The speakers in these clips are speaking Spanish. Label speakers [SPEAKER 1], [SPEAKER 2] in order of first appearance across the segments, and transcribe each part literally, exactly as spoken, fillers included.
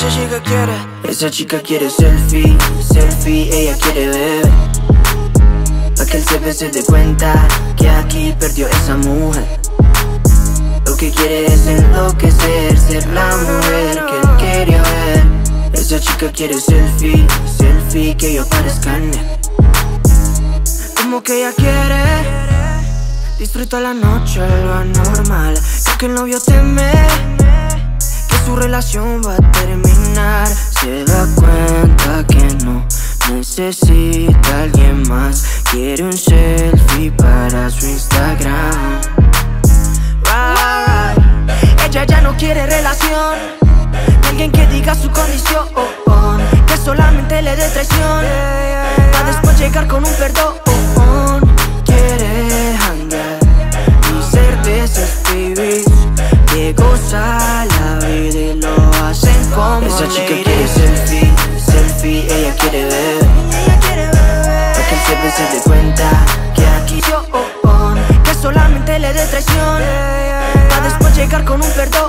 [SPEAKER 1] esa chica quiere, esa chica quiere selfie, selfie, ella quiere ver. Pa' que el C P se dé cuenta que aquí perdió esa mujer. Lo que quiere es enloquecer, ser la mujer que él quería ver. Esa chica quiere selfie, selfie, que yo parezca en él. Como que ella quiere, disfruta la noche, lo anormal. Creo que el novio teme que su relación va a terminar. Se da cuenta que no necesita a alguien más. Quiere un selfie para su Instagram. Right, right. Ella ya no quiere relación, alguien que diga su condición, que solamente le dé traición, para después llegar con un perdón. Quiere hangar y ser de esos babies que goza la vida y lo hacen como esa chica quiere selfie, selfie, ella quiere ver. Para que el C P se dé cuenta que aquí yo, que solamente le dé traición, para después llegar con un perdón.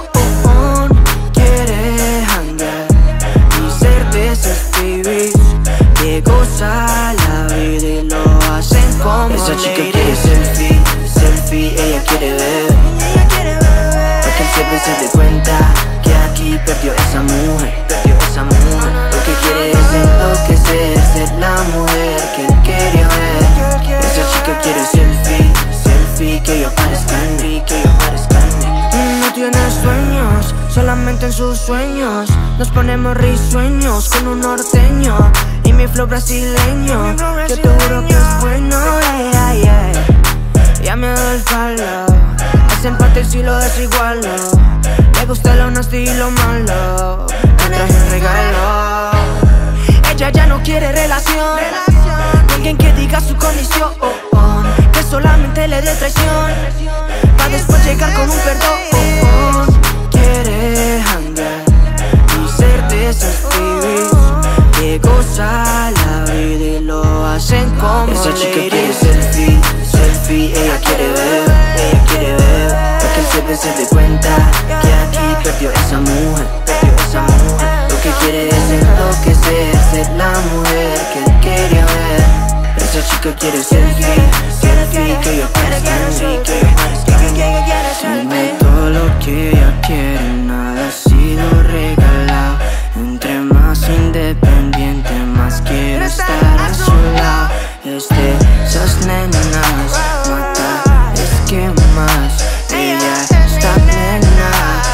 [SPEAKER 1] Quiere hangar y ser de esos babies que goza la vida y lo hacen como esa chica quiere selfie, selfie, ella quiere ver. Para que el C P se dé cuenta que aquí perdió esa mujer, perdió esa mujer. Lo que quiere es enloquecer, ser la mujer que él quería ver. Esa chica quiere selfie, selfie, que yo parezca en mí, que yo parezca en mí. No tiene sueños, solamente en sus sueños nos ponemos risueños con un norteño y mi flow brasileño. Yo te juro que es bueno, yeah, yeah. Ya me doy el palo, hacen parte si lo desigualo. Le gusta lo honesto y lo malo, me traje un regalo. Ella ya no quiere relación, alguien que diga su condición, que solamente le dé traición, para después llegar con un perdón. Quiere hangar y ser de esos babies que goza la vida y lo hacen como esa chica quiere selfie, selfie, ella quiere ver, ella quiere ver. Para que el C P se dé cuenta que aquí perdió esa mujer, perdió esa mujer. Lo que quiere es enloquecer, ser la mujer que él quería ver. Esa chica quiere selfie, selfie, que yo parezca en mí, que yo parezca en mí. Dime todo lo que ella quiere, nada ha sido regalado. Entre más independiente, más quiero estar a su lado. Es de esas nenas, mata, es que más ella está plena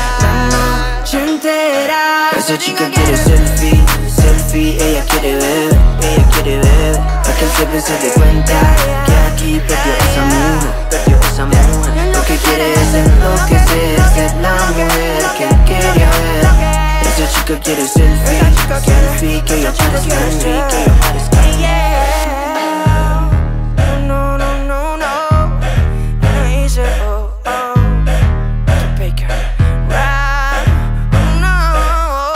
[SPEAKER 1] la noche entera. Esa chica quiere selfie, selfie, ella quiere ver, ella quiere ver. Para que el C P se dé cuenta que aquí perdió esa mujer, perdió esa mujer. Lo que quiere es enloquecer, ser la mujer que él quería ver. Esa chica quiere selfie, selfie, que yo parezca en mí, que yo parezca en mí. No, no, no, no, no hice, oh, oh, Baker, rap, no.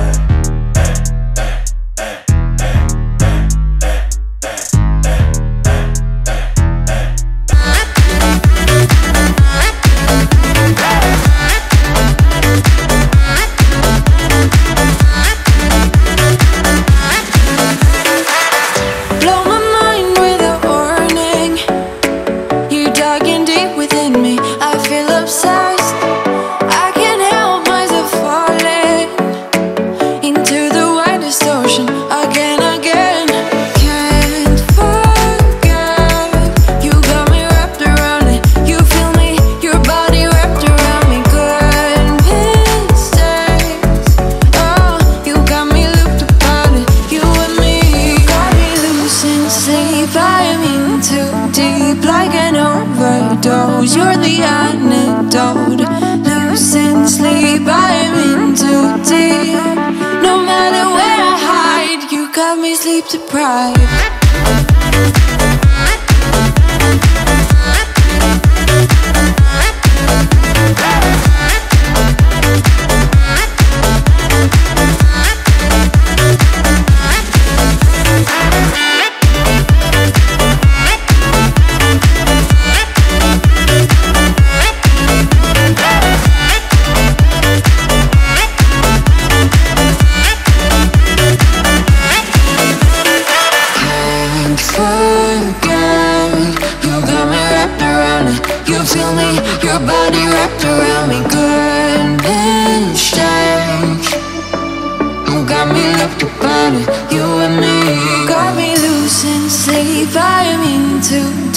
[SPEAKER 2] You're the antidote. Losing sleep, I'm in too deep. No matter where I hide, you got me sleep deprived.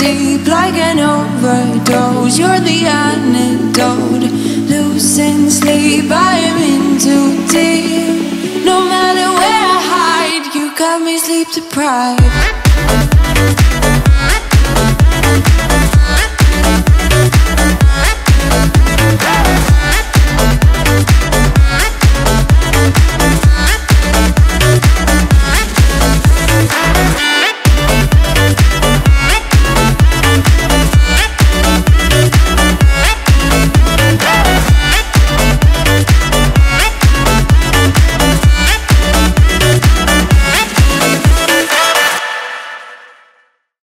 [SPEAKER 2] deep like an overdose. You're the antidote. Losing sleep, I'm in too deep. No matter where I hide, you got me sleep deprived.